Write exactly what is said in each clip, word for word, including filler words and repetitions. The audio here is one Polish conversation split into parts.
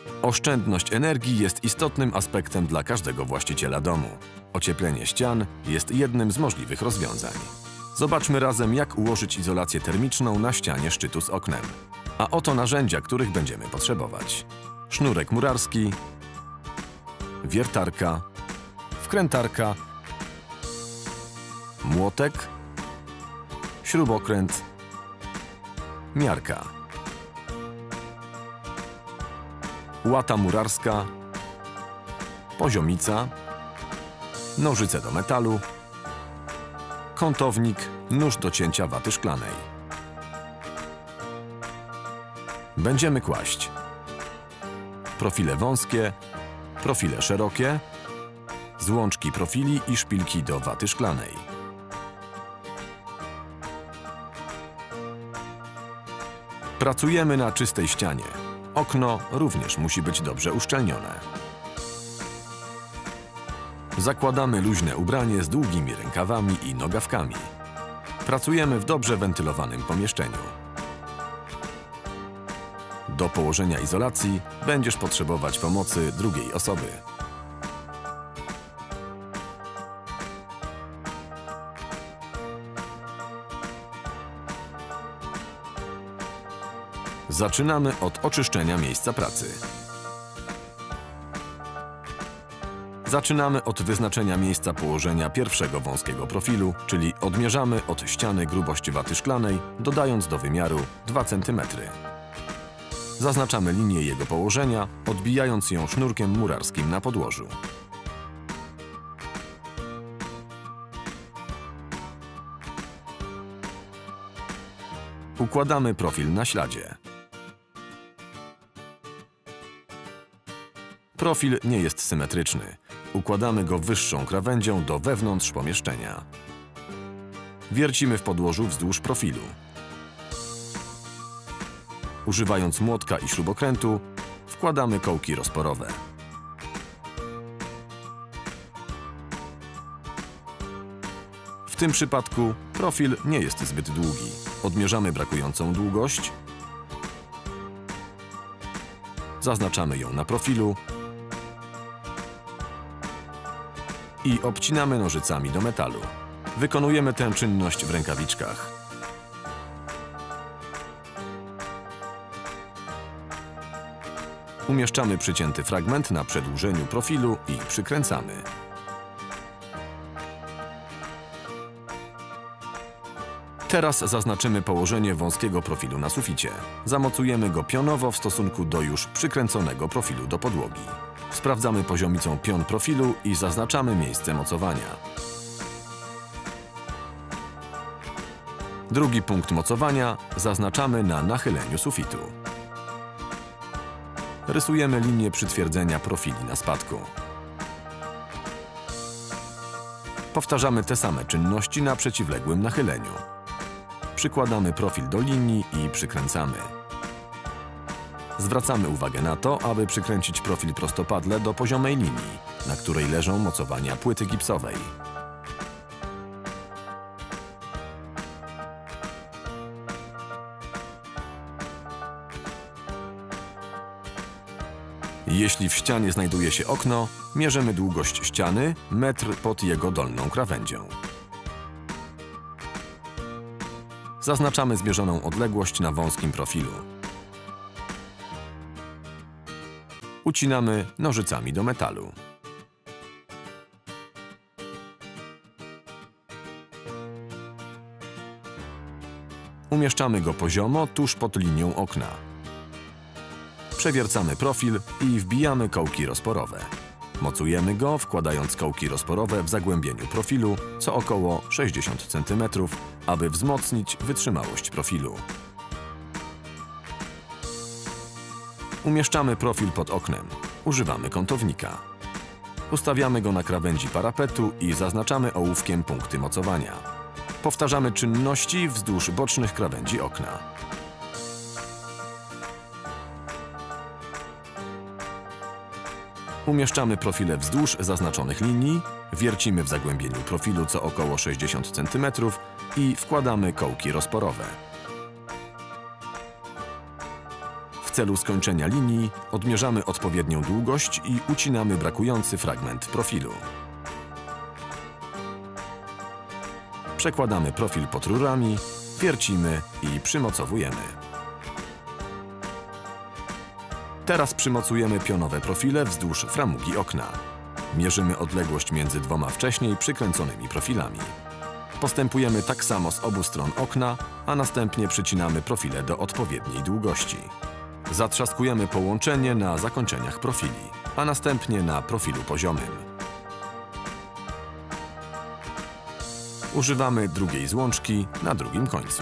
Oszczędność energii jest istotnym aspektem dla każdego właściciela domu. Ocieplenie ścian jest jednym z możliwych rozwiązań. Zobaczmy razem, jak ułożyć izolację termiczną na ścianie szczytu z oknem. A oto narzędzia, których będziemy potrzebować. Sznurek murarski, wiertarka, wkrętarka, młotek, śrubokręt, miarka, łata murarska, poziomica, nożyce do metalu, kątownik, nóż do cięcia waty szklanej. Będziemy kłaść profile wąskie, profile szerokie, złączki profili i szpilki do waty szklanej. Pracujemy na czystej ścianie. Okno również musi być dobrze uszczelnione. Zakładamy luźne ubranie z długimi rękawami i nogawkami. Pracujemy w dobrze wentylowanym pomieszczeniu. Do położenia izolacji będziesz potrzebować pomocy drugiej osoby. Zaczynamy od oczyszczenia miejsca pracy. Zaczynamy od wyznaczenia miejsca położenia pierwszego wąskiego profilu, czyli odmierzamy od ściany grubość waty szklanej, dodając do wymiaru dwa centymetry. Zaznaczamy linię jego położenia, odbijając ją sznurkiem murarskim na podłożu. Układamy profil na śladzie. Profil nie jest symetryczny. Układamy go wyższą krawędzią do wewnątrz pomieszczenia. Wiercimy w podłożu wzdłuż profilu. Używając młotka i śrubokrętu, wkładamy kołki rozporowe. W tym przypadku profil nie jest zbyt długi. Odmierzamy brakującą długość, zaznaczamy ją na profilu i obcinamy nożycami do metalu. Wykonujemy tę czynność w rękawiczkach. Umieszczamy przycięty fragment na przedłużeniu profilu i przykręcamy. Teraz zaznaczymy położenie wąskiego profilu na suficie. Zamocujemy go pionowo w stosunku do już przykręconego profilu do podłogi. Sprawdzamy poziomicą pion profilu i zaznaczamy miejsce mocowania. Drugi punkt mocowania zaznaczamy na nachyleniu sufitu. Rysujemy linię przytwierdzenia profili na spadku. Powtarzamy te same czynności na przeciwległym nachyleniu. Przykładamy profil do linii i przykręcamy. Zwracamy uwagę na to, aby przykręcić profil prostopadle do poziomej linii, na której leżą mocowania płyty gipsowej. Jeśli w ścianie znajduje się okno, mierzymy długość ściany, metr pod jego dolną krawędzią. Zaznaczamy zmierzoną odległość na wąskim profilu. Ucinamy nożycami do metalu. Umieszczamy go poziomo tuż pod linią okna. Przewiercamy profil i wbijamy kołki rozporowe. Mocujemy go, wkładając kołki rozporowe w zagłębieniu profilu co około sześćdziesiąt centymetrów, aby wzmocnić wytrzymałość profilu. Umieszczamy profil pod oknem. Używamy kątownika. Ustawiamy go na krawędzi parapetu i zaznaczamy ołówkiem punkty mocowania. Powtarzamy czynności wzdłuż bocznych krawędzi okna. Umieszczamy profile wzdłuż zaznaczonych linii, wiercimy w zagłębieniu profilu co około sześćdziesiąt centymetrów i wkładamy kołki rozporowe. W celu skończenia linii odmierzamy odpowiednią długość i ucinamy brakujący fragment profilu. Przekładamy profil pod rurami, wiercimy i przymocowujemy. Teraz przymocujemy pionowe profile wzdłuż framugi okna. Mierzymy odległość między dwoma wcześniej przykręconymi profilami. Postępujemy tak samo z obu stron okna, a następnie przycinamy profile do odpowiedniej długości. Zatrzaskujemy połączenie na zakończeniach profili, a następnie na profilu poziomym. Używamy drugiej złączki na drugim końcu.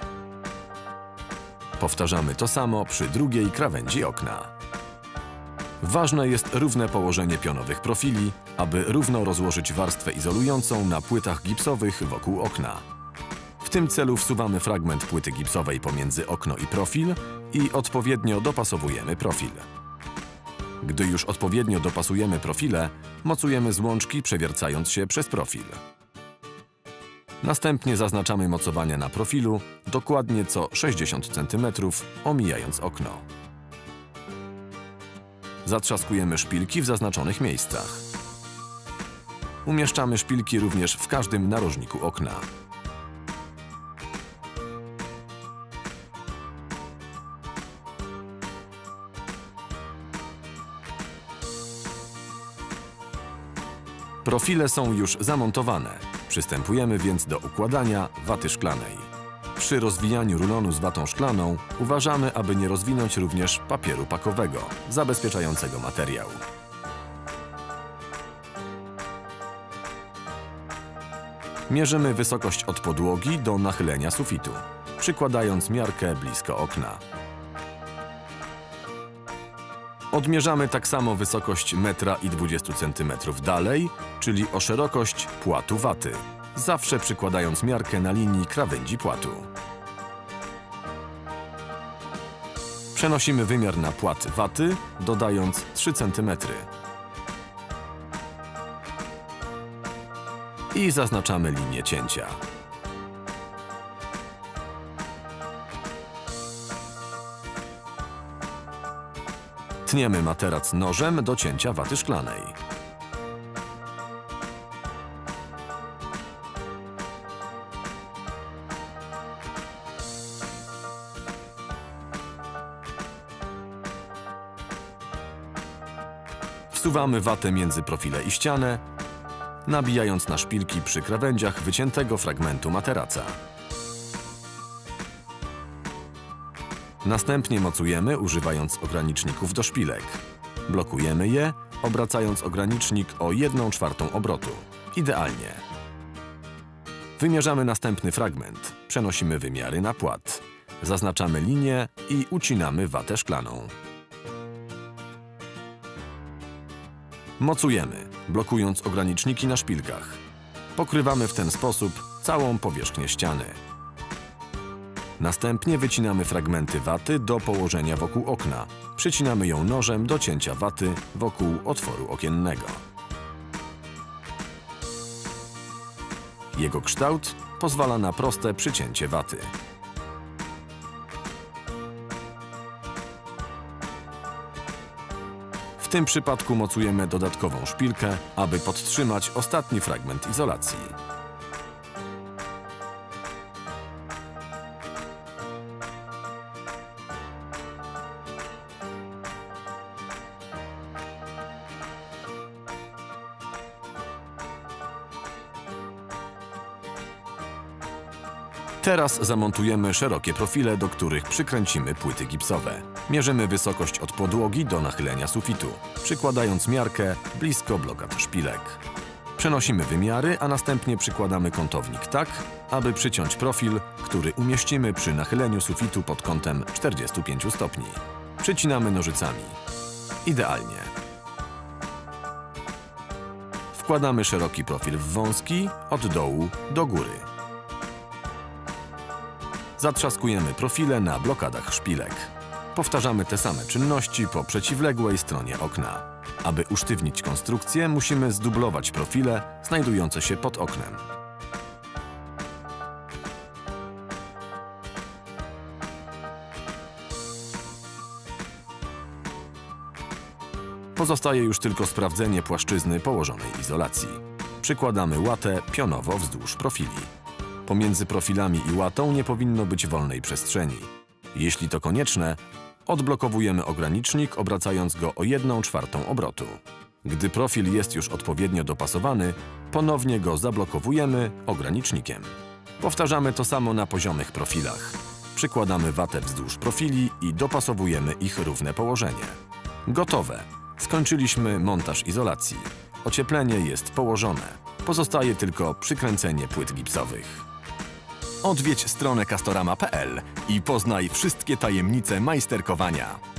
Powtarzamy to samo przy drugiej krawędzi okna. Ważne jest równe położenie pionowych profili, aby równo rozłożyć warstwę izolującą na płytach gipsowych wokół okna. W tym celu wsuwamy fragment płyty gipsowej pomiędzy okno i profil i odpowiednio dopasowujemy profil. Gdy już odpowiednio dopasujemy profile, mocujemy złączki, przewiercając się przez profil. Następnie zaznaczamy mocowania na profilu dokładnie co sześćdziesiąt centymetrów, omijając okno. Zatrzaskujemy szpilki w zaznaczonych miejscach. Umieszczamy szpilki również w każdym narożniku okna. Profile są już zamontowane. Przystępujemy więc do układania waty szklanej. Przy rozwijaniu rulonu z watą szklaną uważamy, aby nie rozwinąć również papieru pakowego, zabezpieczającego materiał. Mierzymy wysokość od podłogi do nachylenia sufitu, przykładając miarkę blisko okna. Odmierzamy tak samo wysokość metra i dwudziestu centymetrów dalej, czyli o szerokość płatu waty, zawsze przykładając miarkę na linii krawędzi płatu. Przenosimy wymiar na płat waty, dodając trzy centymetry. I zaznaczamy linię cięcia. Tniemy materac nożem do cięcia waty szklanej. Wsuwamy watę między profile i ścianę, nabijając na szpilki przy krawędziach wyciętego fragmentu materaca. Następnie mocujemy, używając ograniczników do szpilek. Blokujemy je, obracając ogranicznik o jedną czwartą obrotu. Idealnie. Wymierzamy następny fragment. Przenosimy wymiary na płat. Zaznaczamy linię i ucinamy watę szklaną. Mocujemy, blokując ograniczniki na szpilkach. Pokrywamy w ten sposób całą powierzchnię ściany. Następnie wycinamy fragmenty waty do położenia wokół okna. Przycinamy ją nożem do cięcia waty wokół otworu okiennego. Jego kształt pozwala na proste przycięcie waty. W tym przypadku mocujemy dodatkową szpilkę, aby podtrzymać ostatni fragment izolacji. Teraz zamontujemy szerokie profile, do których przykręcimy płyty gipsowe. Mierzymy wysokość od podłogi do nachylenia sufitu, przykładając miarkę blisko blokad szpilek. Przenosimy wymiary, a następnie przykładamy kątownik tak, aby przyciąć profil, który umieścimy przy nachyleniu sufitu pod kątem czterdziestu pięciu stopni. Przycinamy nożycami. Idealnie. Wkładamy szeroki profil w wąski, od dołu do góry. Zatrzaskujemy profile na blokadach szpilek. Powtarzamy te same czynności po przeciwległej stronie okna. Aby usztywnić konstrukcję, musimy zdublować profile znajdujące się pod oknem. Pozostaje już tylko sprawdzenie płaszczyzny położonej izolacji. Przykładamy łatę pionowo wzdłuż profili. Pomiędzy profilami i łatą nie powinno być wolnej przestrzeni. Jeśli to konieczne, odblokowujemy ogranicznik, obracając go o jedną czwartą obrotu. Gdy profil jest już odpowiednio dopasowany, ponownie go zablokowujemy ogranicznikiem. Powtarzamy to samo na poziomych profilach. Przykładamy watę wzdłuż profili i dopasowujemy ich równe położenie. Gotowe! Skończyliśmy montaż izolacji. Ocieplenie jest położone. Pozostaje tylko przykręcenie płyt gipsowych. Odwiedź stronę castorama kropka p l i poznaj wszystkie tajemnice majsterkowania.